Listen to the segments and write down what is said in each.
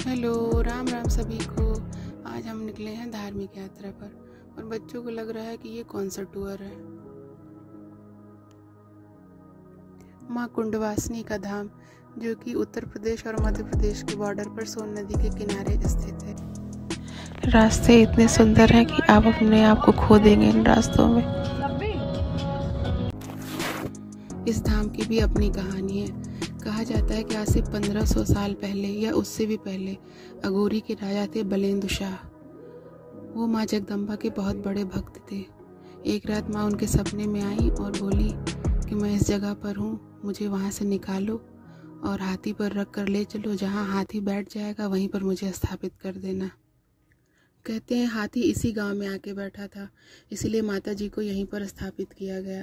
Hello, Ram Ram सभी को। आज हम निकले हैं धार्मिक यात्रा पर और बच्चों को लग रहा है कि ये कौन सा टूर है। माँ कुंडवासिनी का धाम, जो कि उत्तर प्रदेश और मध्य प्रदेश के बॉर्डर पर सोन नदी के किनारे स्थित है। रास्ते इतने सुंदर हैं कि आप अपने आप को खो देंगे इन रास्तों में। इस धाम की भी अपनी कहानी है। कहा जाता है कि आज से 1500 साल पहले या उससे भी पहले अघोरी के राजा थे बलेंदु शाह। वो माँ जगदम्बा के बहुत बड़े भक्त थे। एक रात माँ उनके सपने में आई और बोली कि मैं इस जगह पर हूँ, मुझे वहाँ से निकालो और हाथी पर रख कर ले चलो। जहाँ हाथी बैठ जाएगा वहीं पर मुझे स्थापित कर देना। कहते हैं हाथी इसी गांव में आके बैठा था, इसलिए माता जी को यहीं पर स्थापित किया गया।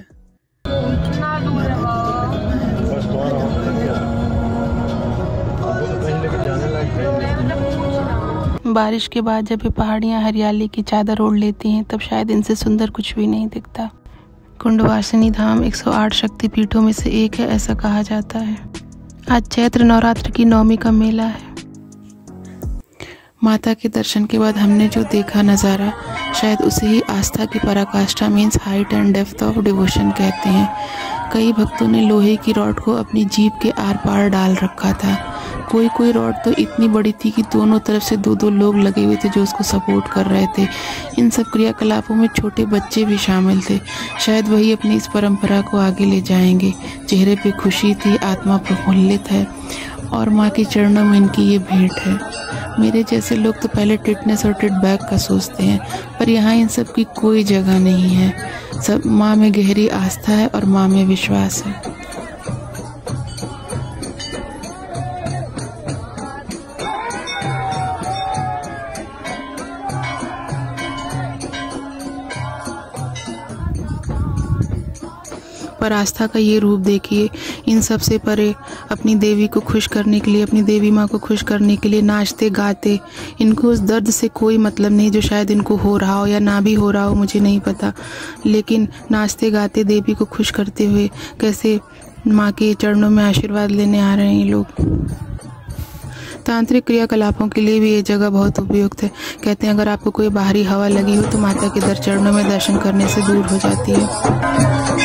बारिश के बाद जब ये पहाड़ियाँ हरियाली की चादर ओढ़ लेती हैं, तब शायद इनसे सुंदर कुछ भी नहीं दिखता। कुंडवासिनी धाम 108 शक्तिपीठों में से एक है, ऐसा कहा जाता है। आज चैत्र नवरात्र की नवमी का मेला है। माता के दर्शन के बाद हमने जो देखा नज़ारा, शायद उसे ही आस्था की पराकाष्ठा means height and depth of devotion कहते हैं। कई भक्तों ने लोहे की रॉड को अपनी जीभ के आर पार डाल रखा था। कोई रॉड तो इतनी बड़ी थी कि दोनों तरफ से दो लोग लगे हुए थे जो उसको सपोर्ट कर रहे थे। इन सब क्रियाकलापों में छोटे बच्चे भी शामिल थे। शायद वही अपनी इस परंपरा को आगे ले जाएंगे। चेहरे पे खुशी थी, आत्मा प्रफुल्लित है और माँ के चरणों में इनकी ये भेंट है। मेरे जैसे लोग तो पहले टिटनेस और टिट बैक का सोचते हैं, पर यहाँ इन सब की कोई जगह नहीं है। सब माँ में गहरी आस्था है और माँ में विश्वास है। पर आस्था का ये रूप देखिए। इन सब से परे अपनी देवी को खुश करने के लिए, अपनी देवी माँ को खुश करने के लिए नाचते गाते। इनको उस दर्द से कोई मतलब नहीं जो शायद इनको हो रहा हो या ना भी हो रहा हो, मुझे नहीं पता। लेकिन नाचते गाते देवी को खुश करते हुए कैसे माँ के चरणों में आशीर्वाद लेने आ रहे हैं ये लोग। तांत्रिक क्रियाकलापों के लिए भी ये जगह बहुत उपयुक्त है। कहते हैं अगर आपको कोई बाहरी हवा लगी हो तो माता के चरणों में दर्शन करने से दूर हो जाती है।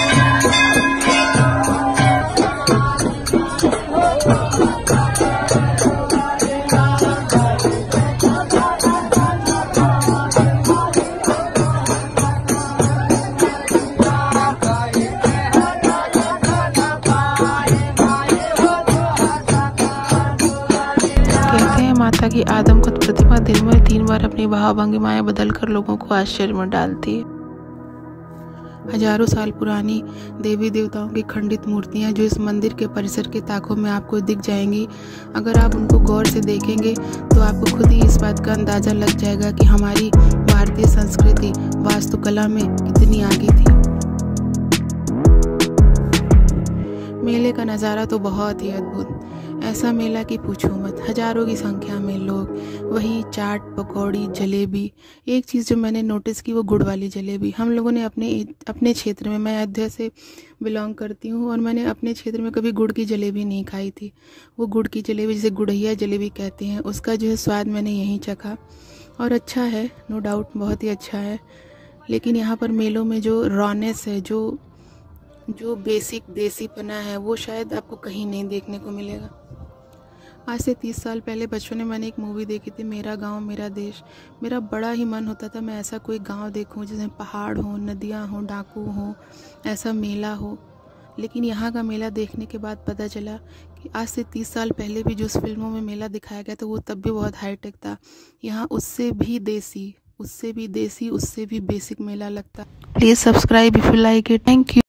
माता की आदमकद प्रतिमा दिन में 3 बार अपनी भाव भंगिमाएं बदलकर लोगों को आश्चर्य में डालती है। हजारों साल पुरानी देवी देवताओं की खंडित मूर्तियां जो इस मंदिर के परिसर के ताकों में आपको दिख जाएंगी। अगर आप उनको गौर से देखेंगे तो आपको खुद ही इस बात का अंदाजा लग जाएगा कि हमारी भारतीय संस्कृति वास्तुकला में कितनी आगे थी। मेले का नज़ारा तो बहुत ही अद्भुत। ऐसा मेला कि पूछो मत। हजारों की संख्या में लोग, वहीं चाट, पकौड़ी, जलेबी। एक चीज़ जो मैंने नोटिस की वो गुड़ वाली जलेबी। हम लोगों ने अपने क्षेत्र में, मैं अयोध्या से बिलोंग करती हूँ और मैंने अपने क्षेत्र में कभी गुड़ की जलेबी नहीं खाई थी। वो गुड़ की जलेबी जिसे गुड़ैया जलेबी कहते हैं, उसका जो है स्वाद मैंने यहीं चखा और अच्छा है, नो डाउट बहुत ही अच्छा है। लेकिन यहाँ पर मेलों में जो रॉनेस है, जो बेसिक देसीपना है, वो शायद आपको कहीं नहीं देखने को मिलेगा। आज से 30 साल पहले बचपन में मैंने एक मूवी देखी थी, मेरा गांव मेरा देश। मेरा बड़ा ही मन होता था मैं ऐसा कोई गांव देखूं जिसमें पहाड़ हो, नदियां हो, डाकू हो, ऐसा मेला हो। लेकिन यहाँ का मेला देखने के बाद पता चला कि आज से 30 साल पहले भी जो उस फिल्मों में मेला दिखाया गया था वो तब भी बहुत हाईटेक था। यहाँ उससे भी देसी, उससे भी बेसिक मेला लगता। Please subscribe if you like it. Thank you.